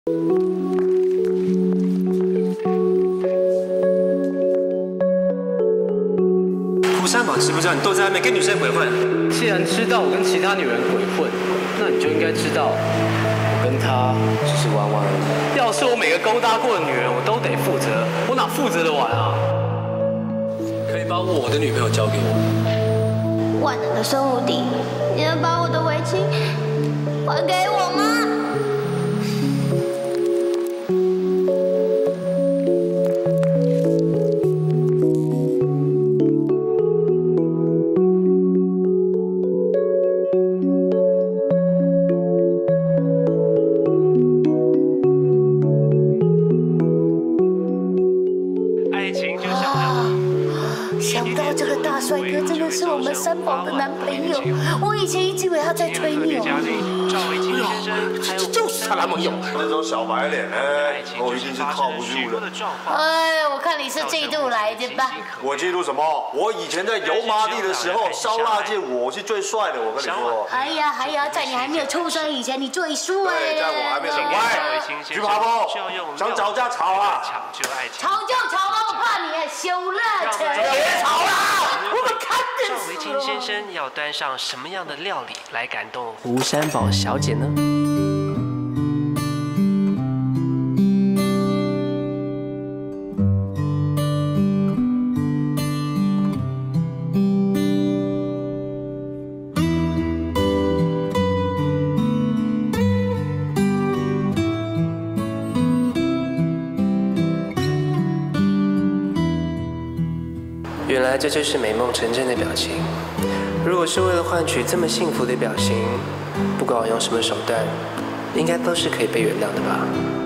胡三宝知不知道你都在外面跟女生鬼混？ 既然知道我跟其他女人鬼混，那你就应该知道，我跟她只是玩玩而已。要是我每个勾搭过的女人我都得负责，我哪负责得完啊？可以把我的女朋友交给我。 万能的孙无敌，你能把我的围巾还给我吗？ 想不到这个大帅哥真的是我们三宝的男朋友，我以前一直以为他在吹牛。 这就是他男朋友。这种小白脸呢，我一定是靠不住的。 哎，我看你是嫉妒来的吧？ 我嫉妒什么？我以前在油麻地的时候，烧腊界我是最帅的，我跟你说。 哎呀，在你还没有出生以前，你最帅。 对，在我还没生。喂，去爬坡，想找架吵啊？ 吵就吵吧，我怕你羞辣成。 别吵啦！我们看电视。 邵维清先生要端上什么样的料理来感动胡三宝小姐呢？原来这就是美梦成真的表情。如果是为了换取这么幸福的表情，不管我用什么手段，应该都是可以被原谅的吧。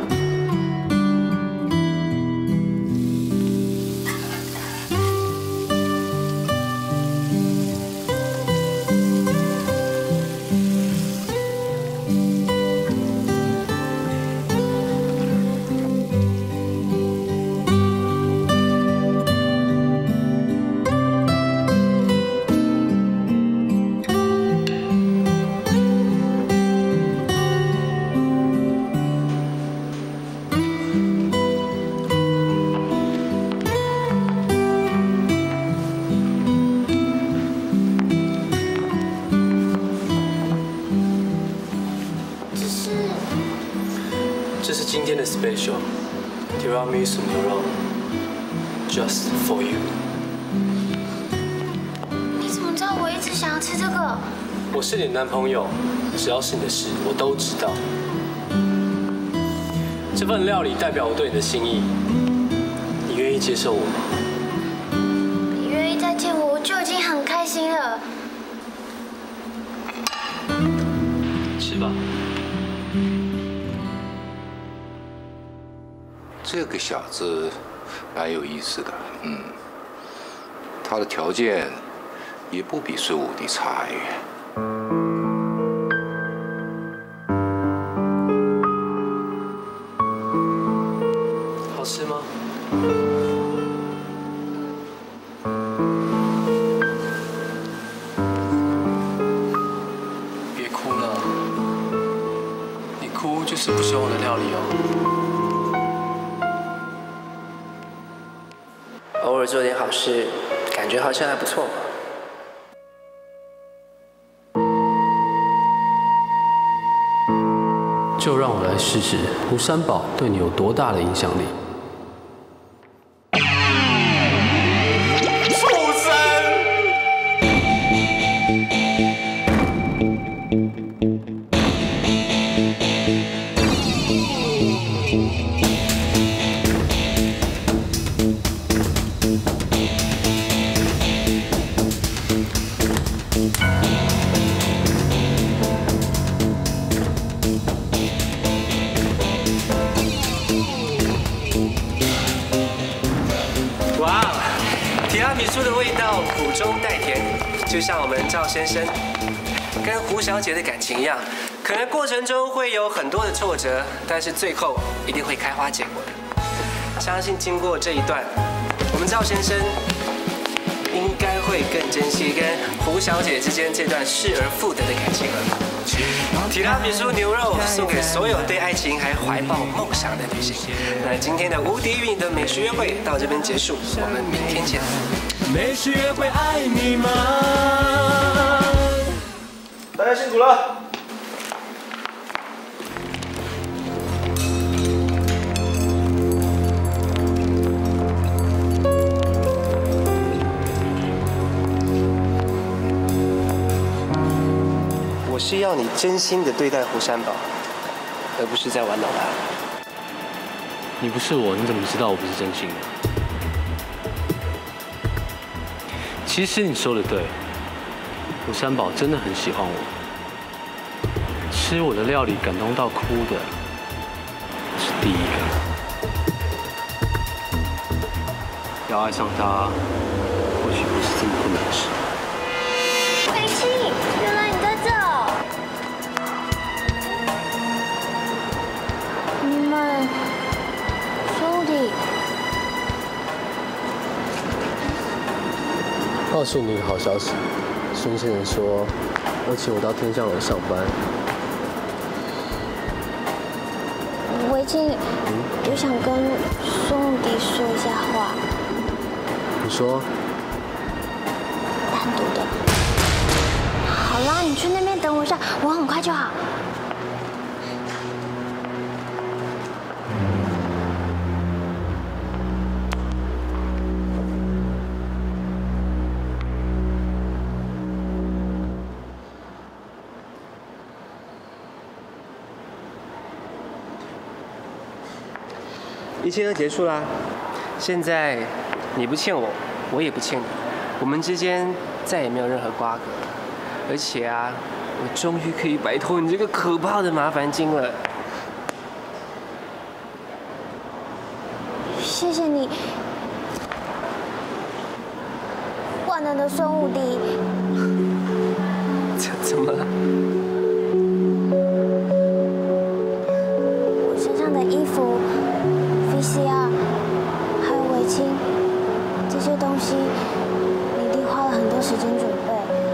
这是今天的 special， tiramisu 牛肉 ，just for you。 你怎么知道我一直想要吃这个？ 我是你的男朋友，只要是你的事，我都知道。这份料理代表我对你的心意，你愿意接受我吗？ 你愿意再见我，我就已经很开心了。 吃吧。 这个小子蛮有意思的，他的条件也不比孙武帝差远。 好吃吗？别哭了，你哭就是不喜欢我的料理哦。 偶尔做点好事，感觉好像还不错。 就让我来试试胡三宝对你有多大的影响力。 畜生！ 哇，提拉米苏的味道苦中带甜，就像我们赵先生跟胡小姐的感情一样，可能过程中会有很多的挫折，但是最后一定会开花结果的。相信经过这一段，我们赵先生应该会会更珍惜跟胡小姐之间这段失而复得的感情了。提拉米苏牛肉送给所有对爱情还怀抱梦想的女性。那今天的无敌与你的美食约会到这边结束，我们明天见。 美食约会爱你吗？ 大家辛苦了。 我是要你真心的对待胡山宝，而不是在玩弄他。 你不是我，你怎么知道我不是真心的？其实你说的对，胡山宝真的很喜欢我。吃我的料理感动到哭的是第一个。要爱上他，或许不是这么困难的事。 北青，原来你在这。你们兄弟。 告诉你一个好消息，孙先生说要请我到天上楼上班。 维清，我想跟孙武迪说一下话。 你说？ 单独的。好啦，你去那边等我一下，我很快就好。 一切都结束啦，现在你不欠我，我也不欠你，我们之间再也没有任何瓜葛，而且啊，我终于可以摆脱你这个可怕的麻烦精了。 谢谢你，万能的孙武迪。 怎么了？ 我身上的衣服。VCR， 还有围巾，这些东西你一定花了很多时间准备。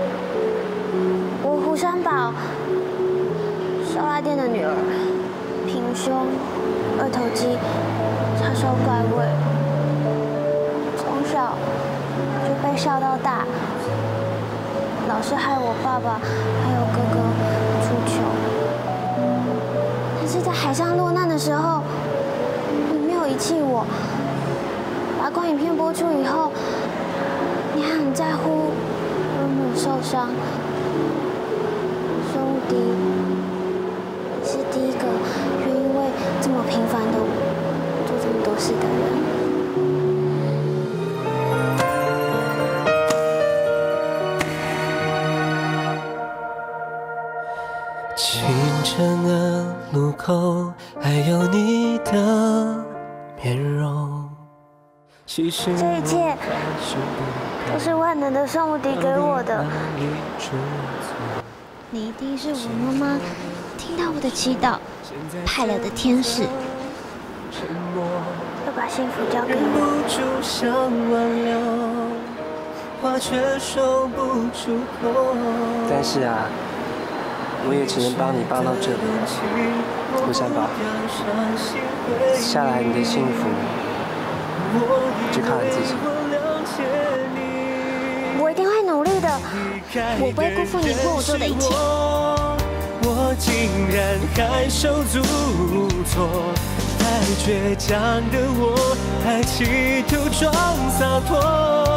我胡山宝，烧腊店的女儿，平胸，二头肌，叉烧怪味，从小就被笑到大，老是害我爸爸还有哥哥出糗。但是在海上落难的时候。遗弃我，拔光影片播出以后，你还很在乎我有没有受伤。孙武迪是第一个愿意为这么平凡的我做这么多事的人。 清晨的路口，还有你的面容。这一切都是万能的孙武迪给我的。你一定是我妈妈听到我的祈祷派来的天使，要把幸福交给我。 但是啊，我也只能帮你帮到这里。胡山宝，下来你的幸福就靠你自己。 我一定会努力的，我不会辜负你为我做的一切。 我竟然还手足无措，太倔强的我，还企图装洒脱。